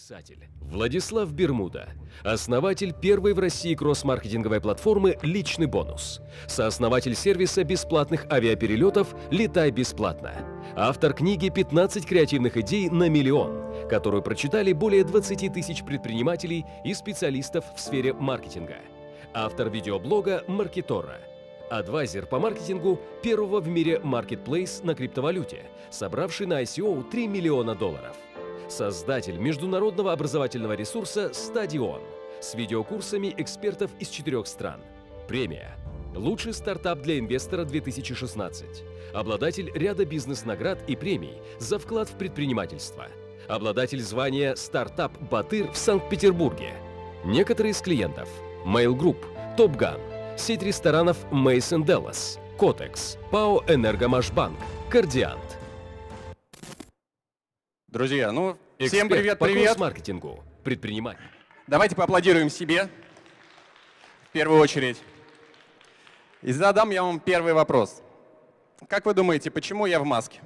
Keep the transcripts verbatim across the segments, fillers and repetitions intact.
Писатель Владислав Бермуда, основатель первой в России кросс-маркетинговой платформы «Личный бонус», сооснователь сервиса бесплатных авиаперелетов «Летай бесплатно», автор книги «пятнадцать креативных идей на миллион», которую прочитали более двадцати тысяч предпринимателей и специалистов в сфере маркетинга, автор видеоблога «Маркетора», адвайзер по маркетингу первого в мире маркетплейс на криптовалюте, собравший на ай си оу три миллиона долларов. Создатель международного образовательного ресурса «Стадион» с видеокурсами экспертов из четырех стран. Премия «Лучший стартап для инвестора две тысячи шестнадцать». Обладатель ряда бизнес-наград и премий за вклад в предпринимательство. Обладатель звания «Стартап Батыр» в Санкт-Петербурге. Некоторые из клиентов – Mail Group, Top Gun, сеть ресторанов Мейсон Деллас, Котекс, ПАО «Энергомашбанк», Кардиант. Друзья, ну, Эксперт всем привет, по привет. кросс-маркетингу, предприниматель. Давайте поаплодируем себе в первую очередь. И задам я вам первый вопрос. Как вы думаете, почему я в маске?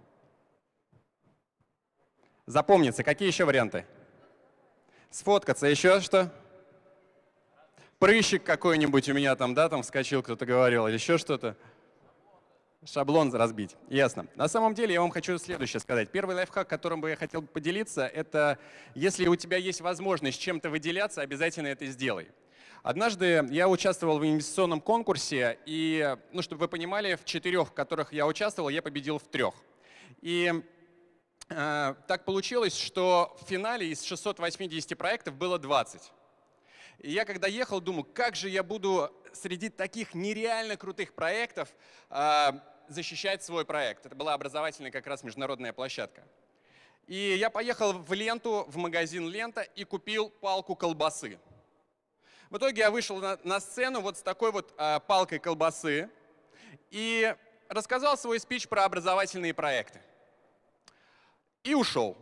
Запомнится, какие еще варианты? Сфоткаться, еще что? Прыщик какой-нибудь у меня там, да, там вскочил, кто-то говорил, или еще что-то. Шаблон разбить. Ясно. На самом деле я вам хочу следующее сказать. Первый лайфхак, которым бы я хотел поделиться, это если у тебя есть возможность чем-то выделяться, обязательно это сделай. Однажды я участвовал в инвестиционном конкурсе, и, ну, чтобы вы понимали, в четырех, в которых я участвовал, я победил в трех. И э, так получилось, что в финале из шестисот восьмидесяти проектов было двадцать. И я когда ехал, думаю, как же я буду среди таких нереально крутых проектов э, защищать свой проект. Это была образовательная как раз международная площадка. И я поехал в Ленту, в магазин «Лента» и купил палку колбасы. В итоге я вышел на, на сцену вот с такой вот э, палкой колбасы и рассказал свой спич про образовательные проекты. И ушел.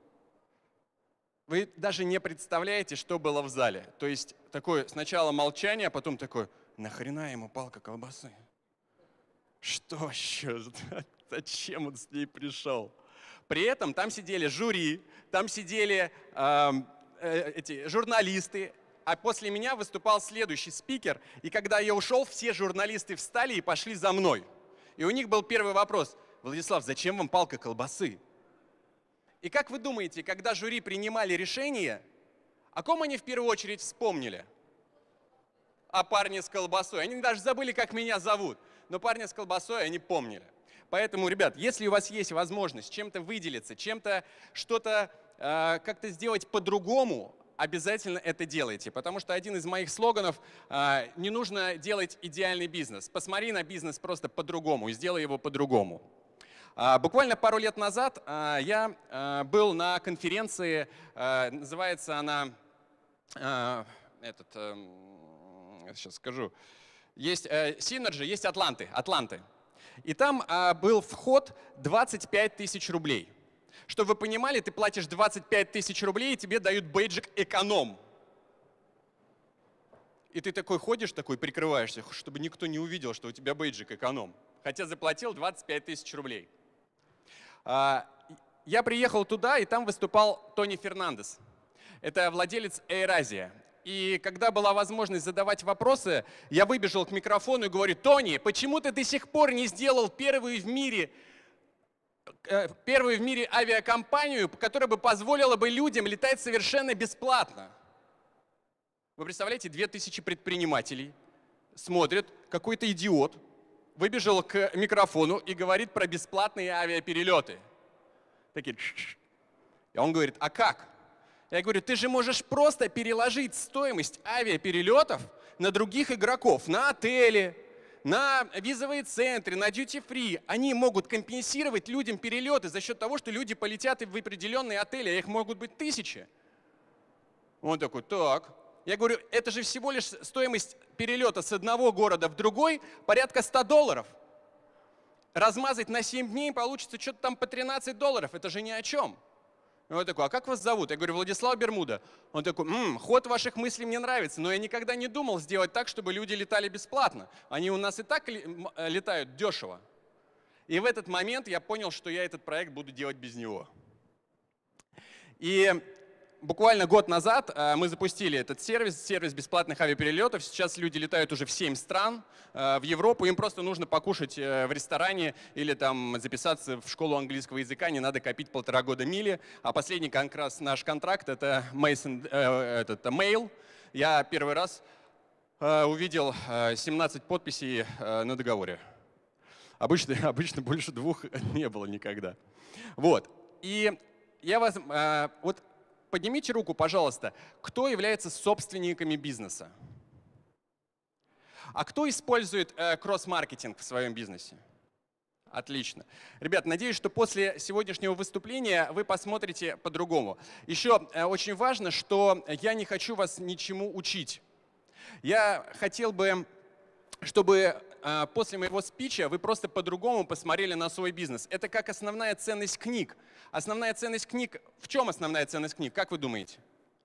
Вы даже не представляете, что было в зале. То есть такое сначала молчание, а потом такое, нахрена ему палка колбасы? Что вообще? Зачем он с ней пришел? При этом там сидели жюри, там сидели э, э, эти журналисты, а после меня выступал следующий спикер. И когда я ушел, все журналисты встали и пошли за мной. И у них был первый вопрос. Владислав, зачем вам палка колбасы? И как вы думаете, когда жюри принимали решение, о ком они в первую очередь вспомнили? О парне с колбасой. Они даже забыли, как меня зовут. Но парня с колбасой они помнили. Поэтому, ребят, если у вас есть возможность чем-то выделиться, чем-то что-то э, как-то сделать по-другому, обязательно это делайте. Потому что один из моих слоганов э, – не нужно делать идеальный бизнес. Посмотри на бизнес просто по-другому и сделай его по-другому. Буквально пару лет назад я был на конференции, называется она, этот, сейчас скажу, есть Synergy, есть Атланты, Атланты. И там был вход двадцать пять тысяч рублей. Чтобы вы понимали, ты платишь двадцать пять тысяч рублей, и тебе дают бейджик «Эконом». И ты такой ходишь, такой прикрываешься, чтобы никто не увидел, что у тебя бейджик «Эконом». Хотя заплатил двадцать пять тысяч рублей. Я приехал туда, и там выступал Тони Фернандес. Это владелец AirAsia. И когда была возможность задавать вопросы, я выбежал к микрофону и говорю: Тони, почему ты до сих пор не сделал первую в мире, первую в мире авиакомпанию, которая бы позволила бы людям летать совершенно бесплатно? Вы представляете, две тысячи предпринимателей смотрят, какой-то идиот выбежал к микрофону и говорит про бесплатные авиаперелеты. Такие. И он говорит: а как? Я говорю: ты же можешь просто переложить стоимость авиаперелетов на других игроков, на отели, на визовые центры, на duty-free. Они могут компенсировать людям перелеты за счет того, что люди полетят в определенные отели, а их могут быть тысячи. Он такой: так. Я говорю: это же всего лишь стоимость перелета с одного города в другой порядка ста долларов. Размазать на семь дней получится что-то там по тринадцать долларов. Это же ни о чем. И он такой: а как вас зовут? Я говорю: Владислав Бермуда. Он такой: М, ход ваших мыслей мне нравится, но я никогда не думал сделать так, чтобы люди летали бесплатно. Они у нас и так летают дешево. И в этот момент я понял, что я этот проект буду делать без него. И буквально год назад мы запустили этот сервис, сервис бесплатных авиаперелетов. Сейчас люди летают уже в семь стран, в Европу. Им просто нужно покушать в ресторане или там записаться в школу английского языка. Не надо копить полтора года мили. А последний как раз наш контракт — это Mason, э, этот, Mail. Я первый раз э, увидел семнадцать подписей э, на договоре. Обычно, обычно больше двух не было никогда. Вот. И я вас... Э, вот поднимите руку, пожалуйста, кто является собственниками бизнеса? А кто использует э, кросс-маркетинг в своем бизнесе? Отлично. Ребят, надеюсь, что после сегодняшнего выступления вы посмотрите по-другому. Еще э, очень важно, что я не хочу вас ничему учить. Я хотел бы, чтобы э, после моего спича вы просто по-другому посмотрели на свой бизнес. Это как основная ценность книг. Основная ценность книг, в чем основная ценность книг, как вы думаете?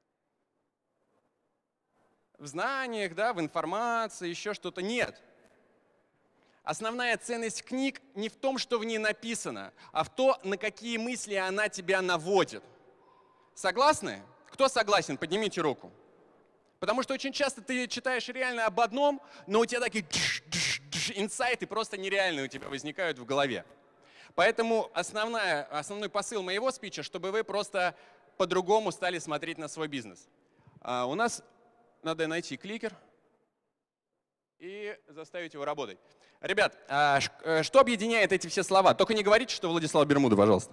В знаниях, да, в информации, еще что-то? Нет. Основная ценность книг не в том, что в ней написано, а в том, на какие мысли она тебя наводит. Согласны? Кто согласен? Поднимите руку. Потому что очень часто ты читаешь реально об одном, но у тебя такие инсайты просто нереальные у тебя возникают в голове. Поэтому основная, основной посыл моего спича, чтобы вы просто по-другому стали смотреть на свой бизнес. А у нас надо найти кликер и заставить его работать. Ребят, а что объединяет эти все слова? Только не говорите, что Владислав Бермуда, пожалуйста.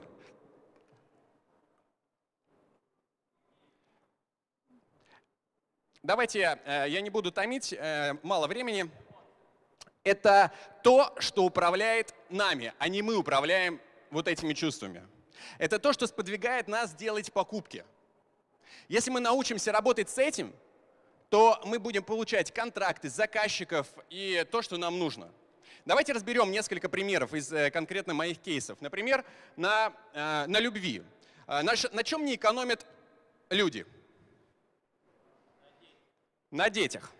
Давайте, я не буду томить, мало времени. Это то, что управляет нами, а не мы управляем вот этими чувствами. Это то, что сподвигает нас делать покупки. Если мы научимся работать с этим, то мы будем получать контракты, заказчиков и то, что нам нужно. Давайте разберем несколько примеров из конкретно моих кейсов. Например, на, на любви. На, на чем не экономят люди? На детях.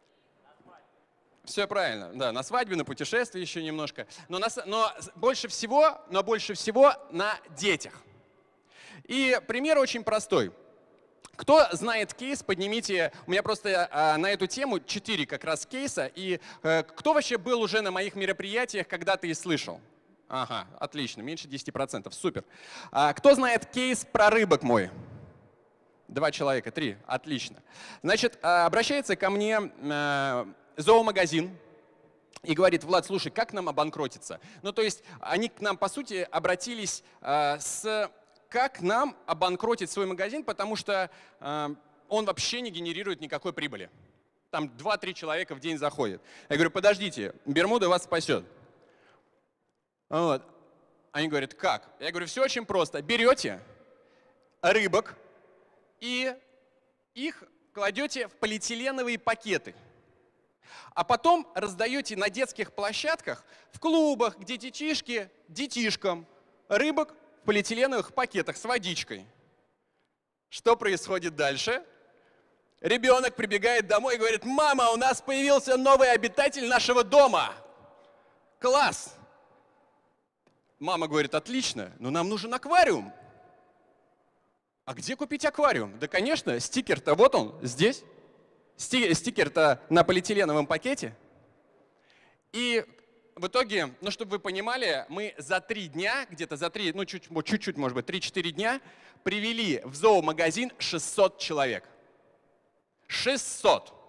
Все правильно, да, на свадьбе, на путешествии еще немножко. Но, на, но, больше всего, но больше всего на детях. И пример очень простой. Кто знает кейс, поднимите. У меня просто а, на эту тему четыре как раз кейса. И а, кто вообще был уже на моих мероприятиях, когда-то и слышал? Ага, отлично, меньше десяти процентов, супер. А, кто знает кейс про рыбок мой? Два человека, три, отлично. Значит, а, обращается ко мне а, зоомагазин и говорит: Влад, слушай, как нам обанкротиться? Ну, то есть они к нам, по сути, обратились а, с... как нам обанкротить свой магазин, потому что э, он вообще не генерирует никакой прибыли. Там два-три человека в день заходят. Я говорю: подождите, Бермуда вас спасет. Вот. Они говорят: как? Я говорю: все очень просто. Берете рыбок и их кладете в полиэтиленовые пакеты. А потом раздаете на детских площадках, в клубах, где детишки, детишкам рыбок в полиэтиленовых пакетах с водичкой. Что происходит дальше? Ребенок прибегает домой и говорит: мама, у нас появился новый обитатель нашего дома. Класс! Мама говорит: отлично, но нам нужен аквариум. А где купить аквариум? Да, конечно, стикер-то вот он, здесь. Стикер-то на полиэтиленовом пакете. И в итоге, ну, чтобы вы понимали, мы за три дня, где-то за три, ну, чуть-чуть, может быть, три-четыре дня привели в зоомагазин шестьсот человек. шестьсот.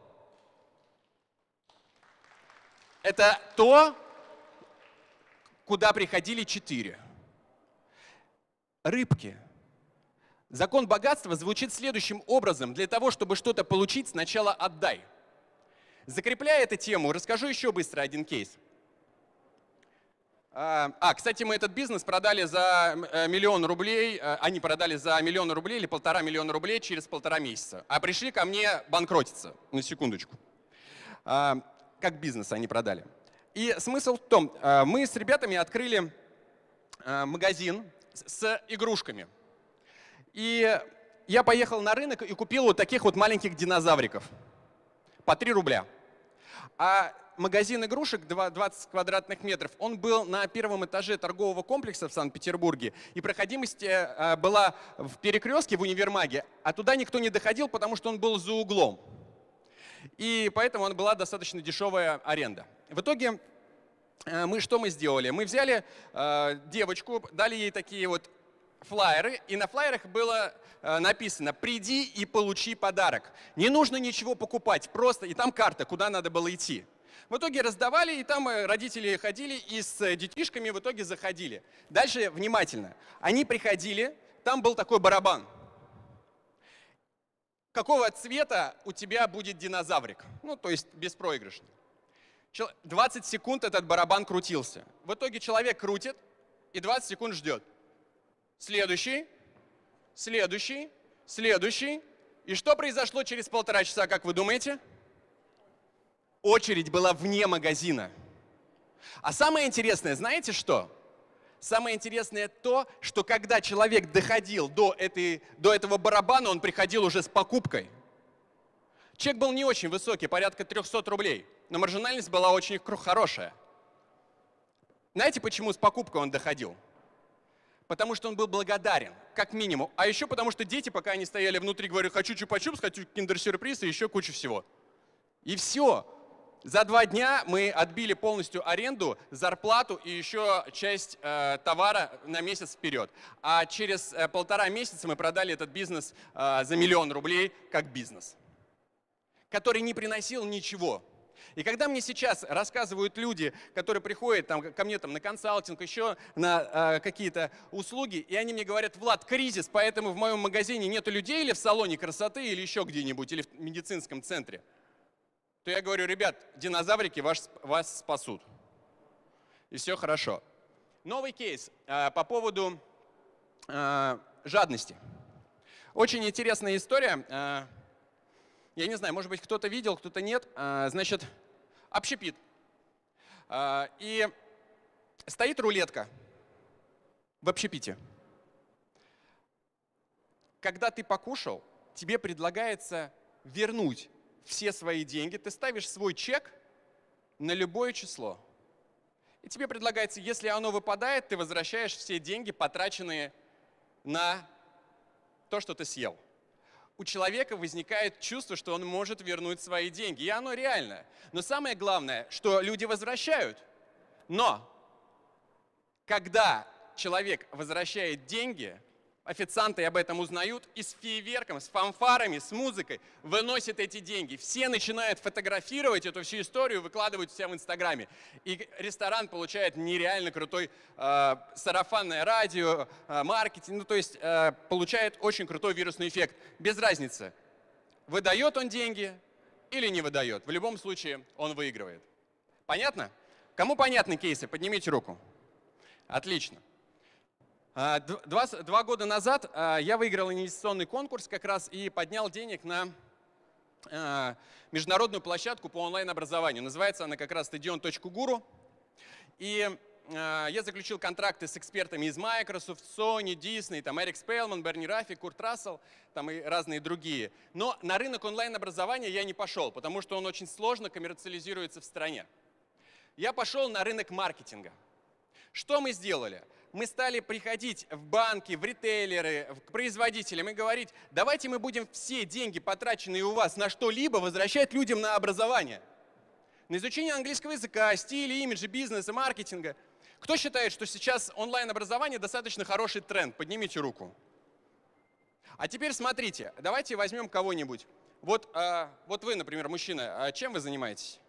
Это то, куда приходили четыре. Рыбки. Закон богатства звучит следующим образом. Для того, чтобы что-то получить, сначала отдай. Закрепляя эту тему, расскажу еще быстро один кейс. А, кстати, мы этот бизнес продали за миллион рублей, они продали за миллион рублей или полтора миллиона рублей через полтора месяца. А пришли ко мне банкротиться, на секундочку. А, как бизнес они продали. И смысл в том, мы с ребятами открыли магазин с игрушками. И я поехал на рынок и купил вот таких вот маленьких динозавриков по три рубля. А магазин игрушек двадцать квадратных метров, он был на первом этаже торгового комплекса в Санкт-Петербурге, и проходимость была в перекрестке в универмаге, а туда никто не доходил, потому что он был за углом. И поэтому он была достаточно дешевая аренда. В итоге мы что мы сделали? Мы взяли девочку, дали ей такие вот флаеры, и на флаерах было написано «Приди и получи подарок». Не нужно ничего покупать, просто, и там карта, куда надо было идти. В итоге раздавали, и там родители ходили и с детишками в итоге заходили. Дальше внимательно. Они приходили, там был такой барабан. Какого цвета у тебя будет динозаврик? Ну, то есть беспроигрышный. двадцать секунд этот барабан крутился. В итоге человек крутит и двадцать секунд ждет. Следующий, следующий, следующий. И что произошло через полтора часа, как вы думаете? Очередь была вне магазина. А самое интересное, знаете что? Самое интересное то, что когда человек доходил до, этой, до этого барабана, он приходил уже с покупкой. Чек был не очень высокий, порядка трехсот рублей, но маржинальность была очень хорошая. Знаете, почему с покупкой он доходил? Потому что он был благодарен, как минимум. А еще потому, что дети, пока они стояли внутри, говорили, хочу чупа-чупс, хочу киндер-сюрприз и еще кучу всего. И все. За два дня мы отбили полностью аренду, зарплату и еще часть э, товара на месяц вперед. А через э, полтора месяца мы продали этот бизнес э, за миллион рублей как бизнес, который не приносил ничего. И когда мне сейчас рассказывают люди, которые приходят там, ко мне там, на консалтинг, еще на э, какие-то услуги, и они мне говорят, Влад, кризис, поэтому в моем магазине нету людей или в салоне красоты, или еще где-нибудь, или в медицинском центре, то я говорю, ребят, динозаврики вас, вас спасут. И все хорошо. Новый кейс э, по поводу э, жадности. Очень интересная история. Э, я не знаю, может быть, кто-то видел, кто-то нет. Э, значит, общепит. Э, и стоит рулетка в общепите. Когда ты покушал, тебе предлагается вернуть все свои деньги, ты ставишь свой чек на любое число. И тебе предлагается, если оно выпадает, ты возвращаешь все деньги, потраченные на то, что ты съел. У человека возникает чувство, что он может вернуть свои деньги. И оно реально. Но самое главное, что люди возвращают. Но когда человек возвращает деньги, официанты об этом узнают и с фейерверком, с фанфарами, с музыкой выносят эти деньги. Все начинают фотографировать эту всю историю, выкладывать себя в Инстаграме. И ресторан получает нереально крутой э, сарафанное радио, э, маркетинг, ну то есть э, получает очень крутой вирусный эффект. Без разницы, выдает он деньги или не выдает. В любом случае он выигрывает. Понятно? Кому понятны кейсы? Поднимите руку. Отлично. Два, два года назад я выиграл инвестиционный конкурс как раз и поднял денег на международную площадку по онлайн-образованию. Называется она как раз стадион точка гуру. И я заключил контракты с экспертами из Microsoft, Sony, Disney, там Эрик Спейлман, Берни Рафи, Курт Рассел там и разные другие. Но на рынок онлайн-образования я не пошел, потому что он очень сложно коммерциализируется в стране. Я пошел на рынок маркетинга. Что мы сделали? Мы стали приходить в банки, в ритейлеры, к производителям и говорить, давайте мы будем все деньги, потраченные у вас на что-либо, возвращать людям на образование. На изучение английского языка, стиля, имиджа, бизнеса, маркетинга. Кто считает, что сейчас онлайн-образование достаточно хороший тренд? Поднимите руку. А теперь смотрите, давайте возьмем кого-нибудь. Вот, а, вот вы, например, мужчина, а чем вы занимаетесь?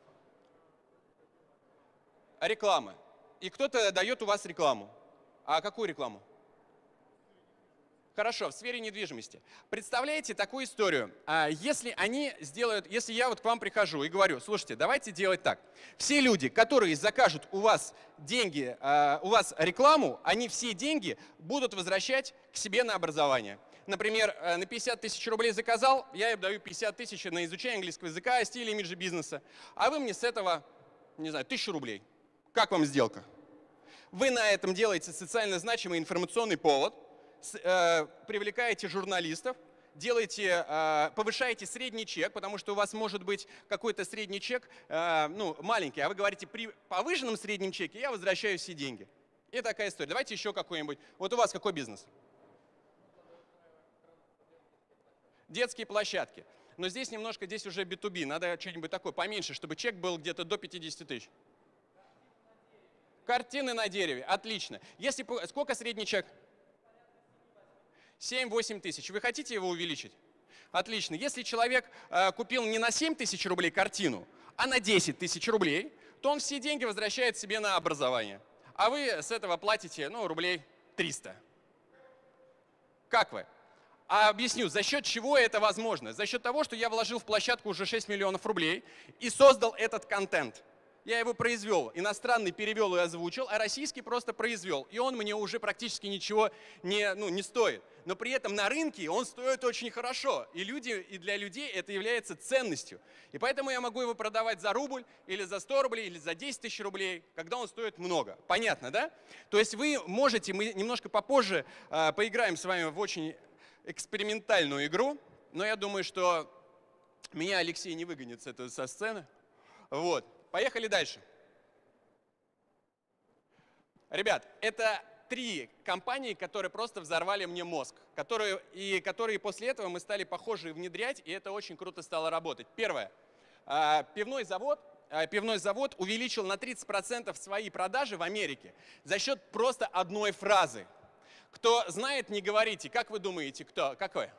Реклама. И кто-то дает у вас рекламу. А какую рекламу? Хорошо, в сфере недвижимости. Представляете такую историю? Если они сделают, если я вот к вам прихожу и говорю, слушайте, давайте делать так. Все люди, которые закажут у вас деньги, у вас рекламу, они все деньги будут возвращать к себе на образование. Например, на пятьдесят тысяч рублей заказал, я им даю пятьдесят тысяч на изучение английского языка, стиля, имиджа, бизнеса. А вы мне с этого, не знаю, тысячу рублей. Как вам сделка? Вы на этом делаете социально значимый информационный повод, с, э, привлекаете журналистов, делаете, повышаете средний чек, потому что у вас может быть какой-то средний чек, ну, маленький, а вы говорите, при повышенном среднем чеке я возвращаю все деньги. И такая история. Давайте еще какой-нибудь. Вот у вас какой бизнес? Детские площадки. Но здесь немножко, здесь уже би ту би. Надо что-нибудь такое поменьше, чтобы чек был где-то до пятидесяти тысяч. Картины на дереве. Отлично. Если, сколько средний чек? семь-восемь тысяч. Вы хотите его увеличить? Отлично. Если человек э, купил не на семь тысяч рублей картину, а на десять тысяч рублей, то он все деньги возвращает себе на образование. А вы с этого платите, ну, рублей триста. Как вы? А объясню, за счет чего это возможно. За счет того, что я вложил в площадку уже шесть миллионов рублей и создал этот контент. Я его произвел, иностранный перевел и озвучил, а российский просто произвел. И он мне уже практически ничего не, ну, не стоит. Но при этом на рынке он стоит очень хорошо. И, люди, и для людей это является ценностью. И поэтому я могу его продавать за рубль, или за сто рублей, или за десять тысяч рублей, когда он стоит много. Понятно, да? То есть вы можете, мы немножко попозже э, поиграем с вами в очень экспериментальную игру, но я думаю, что меня Алексей не выгонит с этой со сцены. Вот. Поехали дальше. Ребят, это три компании, которые просто взорвали мне мозг, которые, и которые после этого мы стали похожи внедрять, и это очень круто стало работать. Первое. Пивной завод, пивной завод увеличил на тридцать процентов свои продажи в Америке за счет просто одной фразы. Кто знает, не говорите. Как вы думаете, кто? Какой?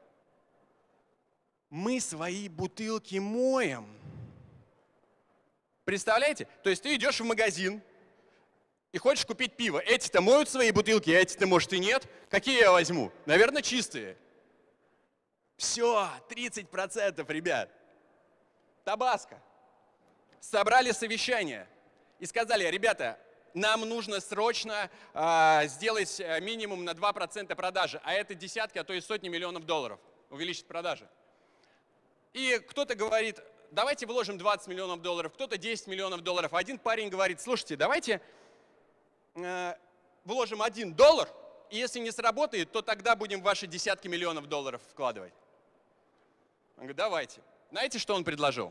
Мы свои бутылки моем. Представляете? То есть ты идешь в магазин и хочешь купить пиво. Эти-то моют свои бутылки, а эти-то, может, и нет. Какие я возьму? Наверное, чистые. Все, тридцать процентов, ребят. Табаско. Собрали совещание и сказали, ребята, нам нужно срочно э, сделать минимум на два процента продажи, а это десятки, а то и сотни миллионов долларов. Увеличить продажи. И кто-то говорит, давайте вложим двадцать миллионов долларов, кто-то десять миллионов долларов. Один парень говорит, слушайте, давайте э, вложим один доллар, и если не сработает, то тогда будем ваши десятки миллионов долларов вкладывать. Он говорит, давайте. Знаете, что он предложил?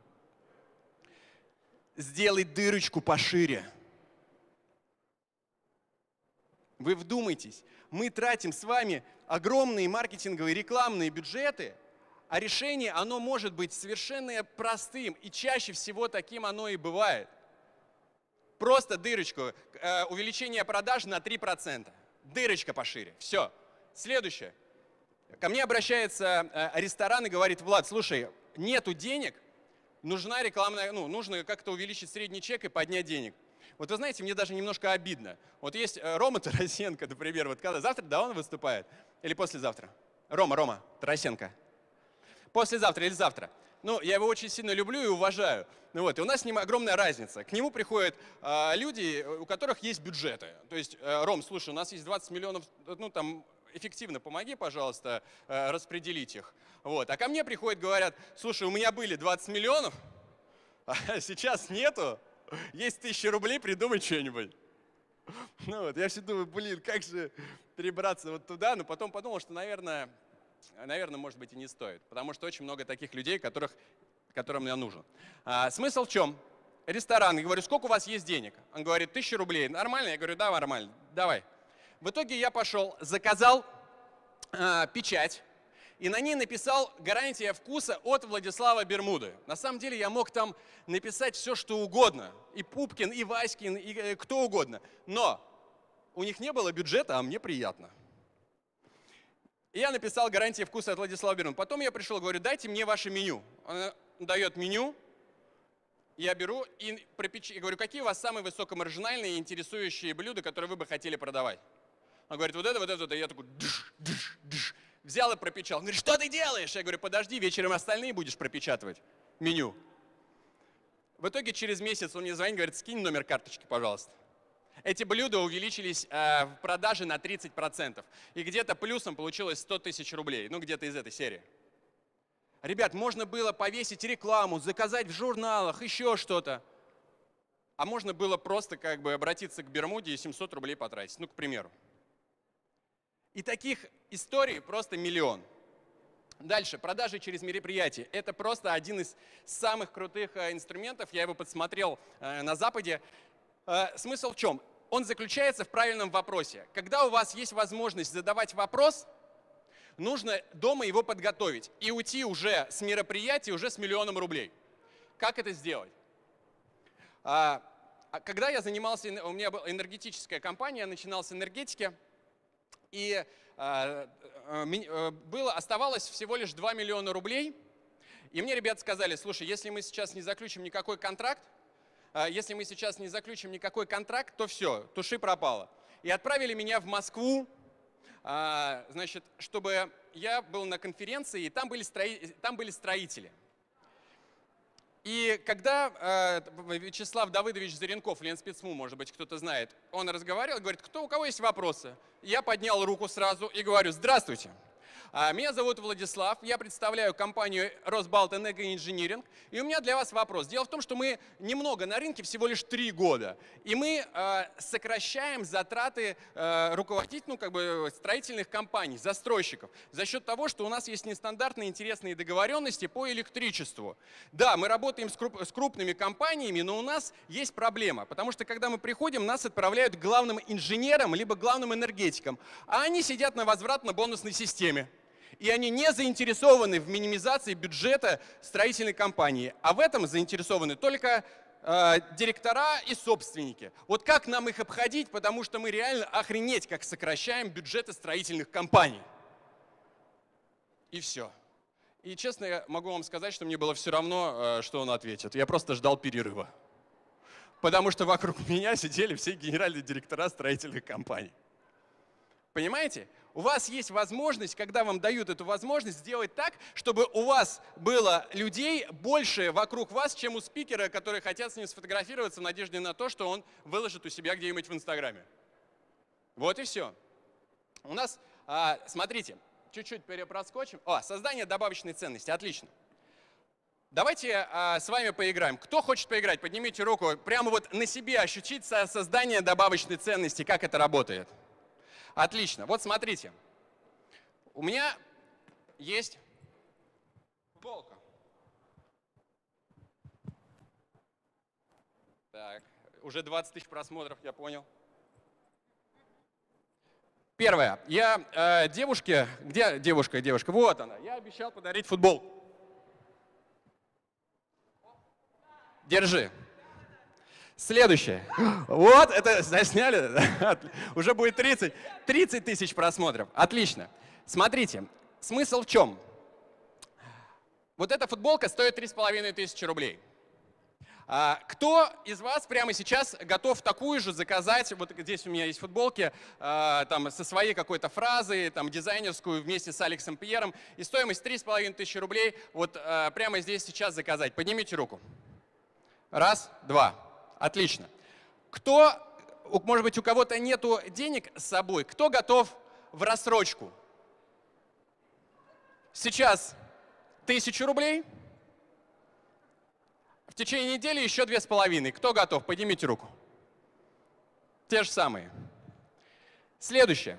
Сделай дырочку пошире. Вы вдумайтесь, мы тратим с вами огромные маркетинговые рекламные бюджеты, а решение, оно может быть совершенно простым, и чаще всего таким оно и бывает. Просто дырочку, э, увеличение продаж на три процента. Дырочка пошире. Все. Следующее. Ко мне обращается э, ресторан и говорит, Влад, слушай, нету денег, нужна рекламная, ну, нужно как-то увеличить средний чек и поднять денег. Вот вы знаете, мне даже немножко обидно. Вот есть Рома Тарасенко, например, вот когда завтра, да, он выступает? Или послезавтра? Рома, Рома Тарасенко. Послезавтра или завтра. Ну, я его очень сильно люблю и уважаю. Ну, вот, и у нас с ним огромная разница. К нему приходят э, люди, у которых есть бюджеты. То есть, э, Ром, слушай, у нас есть двадцать миллионов, ну, там, эффективно помоги, пожалуйста, э, распределить их. Вот. А ко мне приходят, говорят, слушай, у меня были двадцать миллионов, а сейчас нету. Есть тысяча рублей, придумай что-нибудь. Ну вот, я все думаю, блин, как же перебраться вот туда, но потом подумал, что, наверное, наверное, может быть, и не стоит, потому что очень много таких людей, которых, которым я нужен. А, смысл в чем? Ресторан, я говорю, сколько у вас есть денег? Он говорит, тысяча рублей. Нормально? Я говорю, да, нормально, давай. В итоге я пошел, заказал а, печать, и на ней написал «Гарантия вкуса от Владислава Бермуды». На самом деле я мог там написать все, что угодно. И Пупкин, и Васькин, и э, кто угодно. Но у них не было бюджета, а мне приятно. И я написал «Гарантия вкуса от Владислава Бермуды». Потом я пришел, говорю, дайте мне ваше меню. Он дает меню, я беру и пропеч... я говорю, какие у вас самые высокомаржинальные и интересующие блюда, которые вы бы хотели продавать? Он говорит, вот это, вот это, вот это. Я такой, дыш, дыш, дыш. Взял и пропечатал. Он говорит, что ты делаешь? Я говорю, подожди, вечером остальные будешь пропечатывать меню. В итоге через месяц он мне звонит, говорит, скинь номер карточки, пожалуйста. Эти блюда увеличились э, в продаже на тридцать процентов. И где-то плюсом получилось сто тысяч рублей. Ну, где-то из этой серии. Ребят, можно было повесить рекламу, заказать в журналах, еще что-то. А можно было просто как бы обратиться к Бермуде и семьсот рублей потратить. Ну, к примеру. И таких историй просто миллион. Дальше, продажи через мероприятия. Это просто один из самых крутых инструментов. Я его подсмотрел на Западе. Смысл в чем? Он заключается в правильном вопросе. Когда у вас есть возможность задавать вопрос, нужно дома его подготовить и уйти уже с мероприятия уже с миллионом рублей. Как это сделать? Когда я занимался, у меня была энергетическая компания, я начинал с энергетики, и было, оставалось всего лишь два миллиона рублей. И мне ребята сказали: слушай, если мы сейчас не заключим никакой контракт, если мы сейчас не заключим никакой контракт, то все, туши пропало. И отправили меня в Москву, значит, чтобы я был на конференции, и там были, строи... там были строители. И когда э, Вячеслав Давыдович Заренков, Ленспецму, может быть, кто-то знает, он разговаривал, говорит: кто, у кого есть вопросы? Я поднял руку сразу и говорю: здравствуйте. Меня зовут Владислав, я представляю компанию Росбалтэнергоинжиниринг, и у меня для вас вопрос. Дело в том, что мы немного на рынке, всего лишь три года, и мы э, сокращаем затраты э, руководителей, ну, как бы строительных компаний, застройщиков, за счет того, что у нас есть нестандартные интересные договоренности по электричеству. Да, мы работаем с, круп, с крупными компаниями, но у нас есть проблема, потому что когда мы приходим, нас отправляют к главным инженерам либо главным энергетикам, а они сидят на возвратно-бонусной системе. И они не заинтересованы в минимизации бюджета строительной компании, а в этом заинтересованы только э, директора и собственники. Вот как нам их обходить, потому что мы реально охренеть, как сокращаем бюджеты строительных компаний. И все. И честно, я могу вам сказать, что мне было все равно, э, что он ответит. Я просто ждал перерыва. Потому что вокруг меня сидели все генеральные директора строительных компаний. Понимаете? У вас есть возможность, когда вам дают эту возможность, сделать так, чтобы у вас было людей больше вокруг вас, чем у спикера, которые хотят с ним сфотографироваться в надежде на то, что он выложит у себя где-нибудь в Инстаграме. Вот и все. У нас, а, смотрите, чуть-чуть перепроскочим. О, создание добавочной ценности. Отлично. Давайте а, с вами поиграем. Кто хочет поиграть? Поднимите руку. Прямо вот на себе ощутить создание добавочной ценности, как это работает. Отлично. Вот смотрите. У меня есть футболка. Так, уже двадцать тысяч просмотров, я понял. Первое. Я э, девушке... Где девушка, девушка? Вот она. Я обещал подарить футболку. Держи. Следующее. Вот, это засняли. Уже будет тридцать, тридцать тысяч просмотров. Отлично. Смотрите, смысл в чем? Вот эта футболка стоит три с половиной тысячи рублей. Кто из вас прямо сейчас готов такую же заказать? Вот здесь у меня есть футболки там, со своей какой-то фразой, там, дизайнерскую вместе с Алексом Пьером. И стоимость три с половиной тысячи рублей вот прямо здесь сейчас заказать. Поднимите руку. Раз, два. Отлично. Кто, может быть, у кого-то нету денег с собой, кто готов в рассрочку? Сейчас тысячу рублей. В течение недели еще две с половиной. Кто готов? Поднимите руку. Те же самые. Следующее.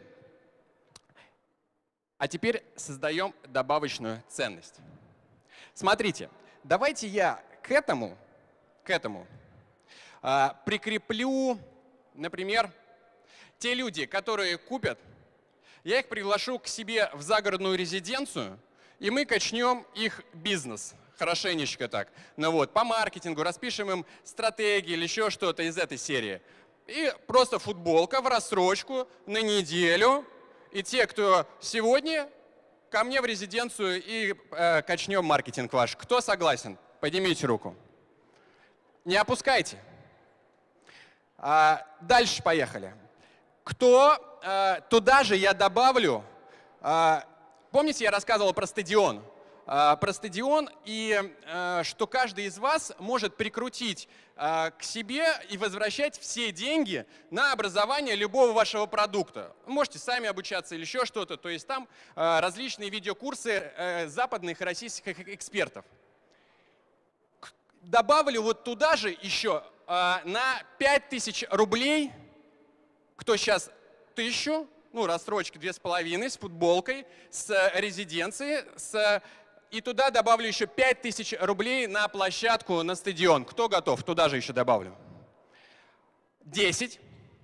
А теперь создаем добавочную ценность. Смотрите, давайте я к этому, к этому а, прикреплю, например, те люди, которые купят, я их приглашу к себе в загородную резиденцию, и мы качнем их бизнес. Хорошенечко так. Ну вот, по маркетингу, распишем им стратегии или еще что-то из этой серии. И просто футболка в рассрочку на неделю. И те, кто сегодня, ко мне в резиденцию и э, качнем маркетинг ваш. Кто согласен? Поднимите руку. Не опускайте. А, дальше поехали. Кто, э, туда же я добавлю, э, помните, я рассказывал про стадион? Э, про стадион и э, что каждый из вас может прикрутить э, к себе и возвращать все деньги на образование любого вашего продукта. Вы можете сами обучаться или еще что-то. То есть там э, различные видеокурсы э, западных и российских экспертов. Добавлю вот туда же еще э, на пять тысяч рублей, кто сейчас тысячу, ну, рассрочки две с половиной, с футболкой, с резиденцией, с... и туда добавлю еще пять тысяч рублей на площадку, на стадион. Кто готов? Туда же еще добавлю. десять.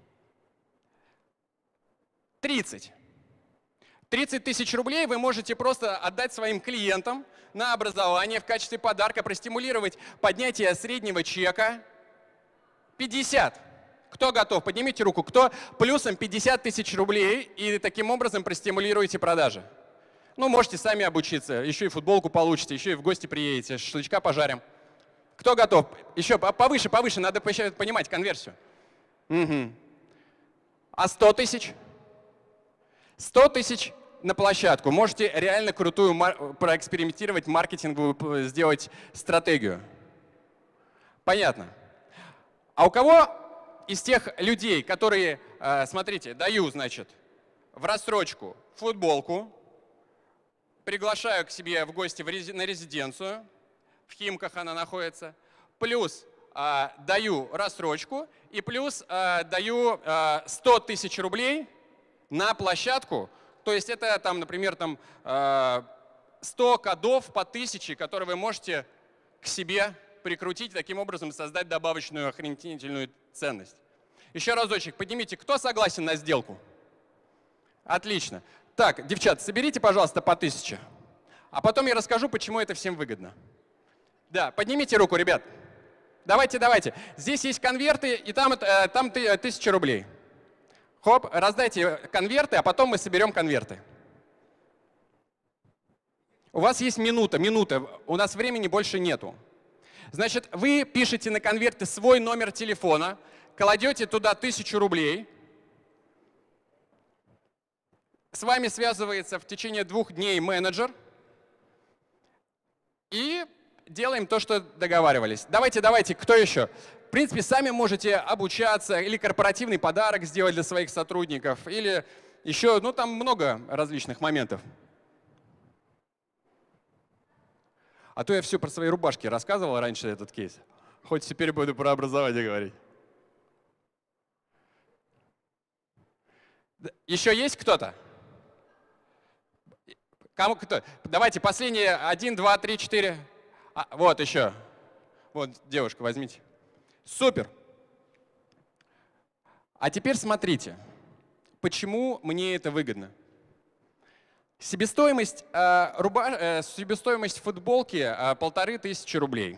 тридцать. тридцать тысяч рублей вы можете просто отдать своим клиентам на образование в качестве подарка, простимулировать поднятие среднего чека. пятьдесят. Кто готов? Поднимите руку. Кто плюсом пятьдесят тысяч рублей и таким образом простимулируете продажи? Ну, можете сами обучиться. Еще и футболку получите, еще и в гости приедете, шашлычка пожарим. Кто готов? Еще повыше, повыше. Надо понимать конверсию. Угу. А сто тысяч? сто тысяч на площадку. Можете реально крутую проэкспериментировать, маркетинговую сделать стратегию. Понятно. А у кого из тех людей, которые, смотрите, даю, значит, в рассрочку футболку, приглашаю к себе в гости на резиденцию, в Химках она находится, плюс даю рассрочку и плюс даю сто тысяч рублей на площадку, то есть это, там, например, там, сто кодов по тысяче, которые вы можете к себе прикрутить, таким образом создать добавочную охренительную ценность. Еще разочек, поднимите, кто согласен на сделку? Отлично. Так, девчат, соберите, пожалуйста, по тысяче, а потом я расскажу, почему это всем выгодно. Да, поднимите руку, ребят. Давайте, давайте. Здесь есть конверты, и там, там тысяча рублей. Хоп, раздайте конверты, а потом мы соберем конверты. У вас есть минута, минута, у нас времени больше нету. Значит, вы пишете на конверты свой номер телефона, кладете туда тысячу рублей, с вами связывается в течение двух дней менеджер, и делаем то, что договаривались. Давайте, давайте, кто еще? В принципе, сами можете обучаться или корпоративный подарок сделать для своих сотрудников, или еще, ну там много различных моментов. А то я все про свои рубашки рассказывал раньше, этот кейс. Хоть теперь буду про образование говорить. Еще есть кто-то? Кому кто? Давайте последние. Один, два, три, четыре. А, вот еще. Вот, девушка, возьмите. Супер. А теперь смотрите, почему мне это выгодно. Себестоимость, э, руба, э, себестоимость футболки э, полторы тысячи рублей.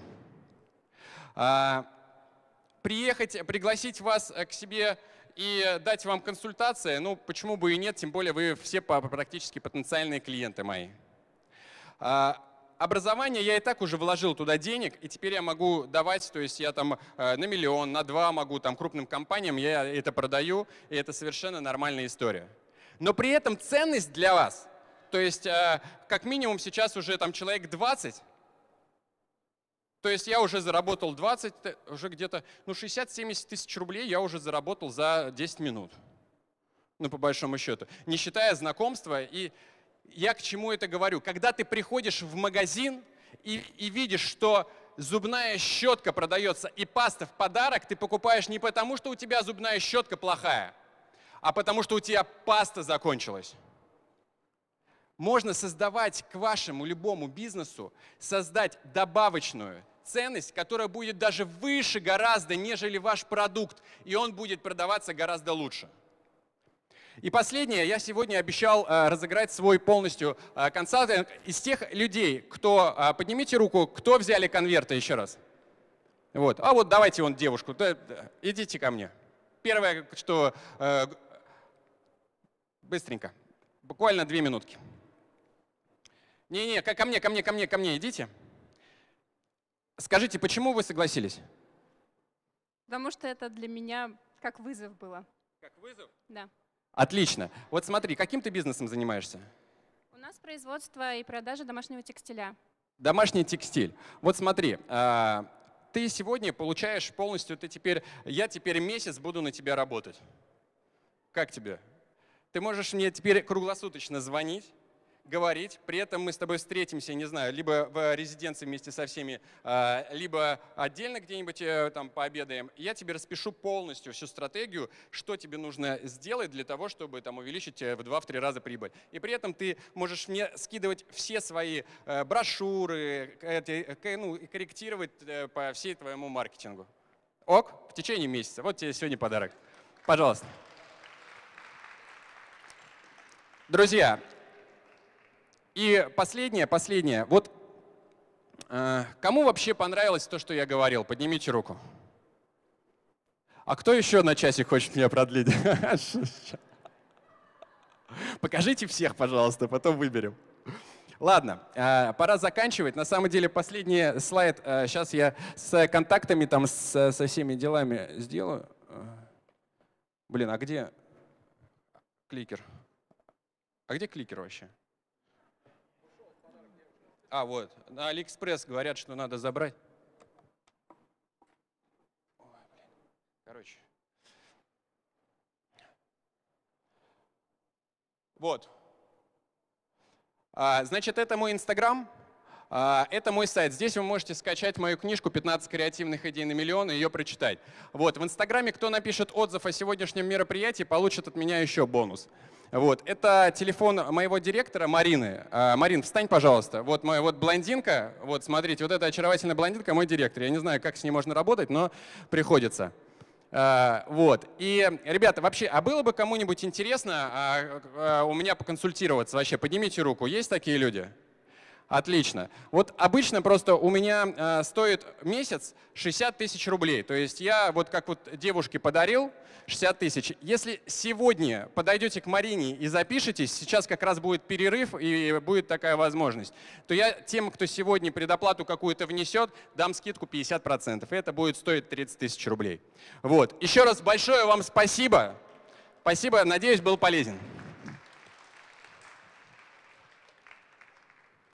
Э, приехать, пригласить вас к себе и дать вам консультации, ну почему бы и нет, тем более вы все практически потенциальные клиенты мои. Э, Образование я и так уже вложил туда денег, и теперь я могу давать, то есть я там э, на миллион, на два могу, там крупным компаниям я это продаю, и это совершенно нормальная история. Но при этом ценность для вас, то есть э, как минимум сейчас уже там человек двадцать, то есть я уже заработал двадцать, уже где-то ну, шестьдесят-семьдесят тысяч рублей я уже заработал за десять минут, ну по большому счету, не считая знакомства. И я к чему это говорю? Когда ты приходишь в магазин и, и видишь, что зубная щетка продается и паста в подарок, ты покупаешь не потому, что у тебя зубная щетка плохая, а потому что у тебя паста закончилась. Можно создавать к вашему любому бизнесу, создать добавочную ценность, которая будет даже выше гораздо, нежели ваш продукт, и он будет продаваться гораздо лучше. И последнее, я сегодня обещал э, разыграть свой полностью э, консалтинг из тех людей, кто, э, поднимите руку, кто взяли конверты еще раз. Вот. А вот давайте вон девушку, да, да, идите ко мне. Первое, что э, быстренько, буквально две минутки. Не-не, ко мне, ко мне, ко мне, ко мне идите. Скажите, почему вы согласились? Потому что это для меня как вызов было. Как вызов? Да. Отлично. Вот смотри, каким ты бизнесом занимаешься? У нас производство и продажа домашнего текстиля. Домашний текстиль. Вот смотри, ты сегодня получаешь полностью, ты теперь, я теперь месяц буду на тебя работать. Как тебе? Ты можешь мне теперь круглосуточно звонить, говорить, при этом мы с тобой встретимся, не знаю, либо в резиденции вместе со всеми, а, либо отдельно где-нибудь там пообедаем. Я тебе распишу полностью всю стратегию, что тебе нужно сделать для того, чтобы там увеличить в два-три раза прибыль. И при этом ты можешь мне скидывать все свои брошюры, ну, и корректировать по всей твоему маркетингу. Ок, в течение месяца. Вот тебе сегодня подарок. Пожалуйста. Друзья, и последнее, последнее. Вот э, кому вообще понравилось то, что я говорил? Поднимите руку. А кто еще на часик хочет меня продлить? Покажите всех, пожалуйста, потом выберем. Ладно, э, пора заканчивать. На самом деле последний слайд. Э, сейчас я с контактами, там, с, со всеми делами сделаю. Блин, а где кликер? А где кликер вообще? А, вот. На Алиэкспресс говорят, что надо забрать. Ой, блин. Короче. Вот. А, значит, это мой Инстаграм. А, это мой сайт. Здесь вы можете скачать мою книжку «пятнадцать креативных идей на миллион» и ее прочитать. Вот. В Инстаграме, кто напишет отзыв о сегодняшнем мероприятии, получит от меня еще бонус. Вот. Это телефон моего директора Марины. А, Марин, встань, пожалуйста. Вот моя вот блондинка. Вот, смотрите, вот эта очаровательная блондинка, мой директор. Я не знаю, как с ней можно работать, но приходится. А, вот. И, ребята, вообще, а было бы кому-нибудь интересно а, а, у меня поконсультироваться вообще? Поднимите руку. Есть такие люди? Отлично. Вот обычно просто у меня э, стоит месяц шестьдесят тысяч рублей. То есть я вот как вот девушке подарил шестьдесят тысяч. Если сегодня подойдете к Марине и запишетесь, сейчас как раз будет перерыв и будет такая возможность, то я тем, кто сегодня предоплату какую-то внесет, дам скидку пятьдесят процентов. И это будет стоить тридцать тысяч рублей. Вот. Еще раз большое вам спасибо. Спасибо. Надеюсь, был полезен.